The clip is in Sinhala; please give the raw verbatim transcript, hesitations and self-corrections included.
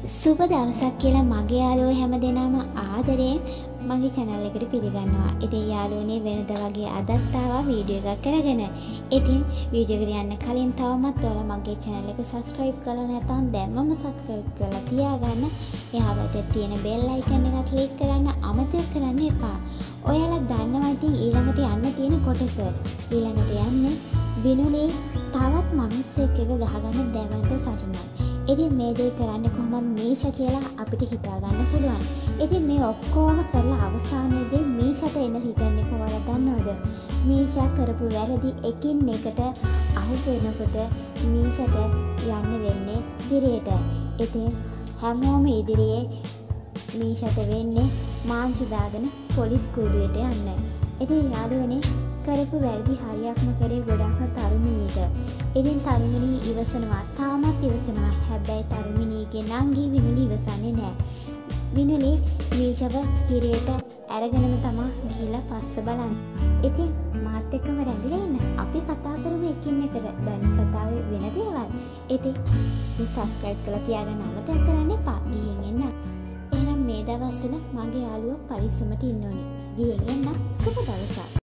සුබ දවසක් කියලා මගේ යාළුවෝ හැමදෙනාම ආදරයෙන් මගේ channel එකට පිළිගන්නවා. ඉතින් යාළුවනේ වෙනද වගේ අදත් ආවා වීඩියෝ එකක් කරගෙන. ඉතින් වීඩියෝ එකට යන්න කලින් තවමත් ඔයාලා මගේ channel එක subscribe කරලා නැත්නම් දැන්මම subscribe කරලා තියාගන්න. එහා පැත්තේ තියෙන bell icon එක click කරන්න අමතක කරන්න එපා. ඔයාලා දන්නවා ඉතින් ඊළඟට යන්න තියෙන කොටස. ඊළඟට යන්නේ විනුලේ තවත් මිනිස්සෙක් එක ගහගන්න දැවැන්ත සටනක්. ඉතින් මේ දේ කරන්නේ කොහොමද මීෂා කියලා අපිට හිතා ගන්න පුළුවන්. ඉතින් මේ ඔක්කොම කරලා අවසානයේදී මීෂාට එන හිතන්නේ කොහොමද දන්නවද? මීෂා කරපු වැරදි එකින් එකට අහු වෙනකොට මීෂාට යන්න වෙන්නේ දිරියට. ඉතින් හැමෝම ඉදිරියේ මීෂාට වෙන්නේ මාංචු දාගෙන පොලිස් කුඩුවට යන්න. ඉතින් යාළුවනේ කරපු වැරදි හරියක්ම කරේ ගොඩක්ම තරුමිනීට. ඉතින් තරුමිනී ඉවසනවා, තාමත් ඉවසනවා. හැබැයි තරුමිනීගේ නංගි විනුලි ඉවසන්නේ නැහැ. විනුලි මීෂාව හිරේට අරගෙනම තමයි ගිහිලා පස්ස බලන්නේ. ඉතින් මාත් එක්කම රැඳිලා ඉන්න. අපි කතා කරමු එකින් එකට. දැන් කතාවේ වෙන දේවල්. ඉතින් මේ subscribe කරලා තියාගන්න අමතක කරන්න එපා. ගිහින් එන්න. එහෙනම් මේ දවස්වල මගේ යාළුවෝ පරිස්සමට ඉන්න ඕනේ. ගිහින් එන්න. සුබ දවසක්.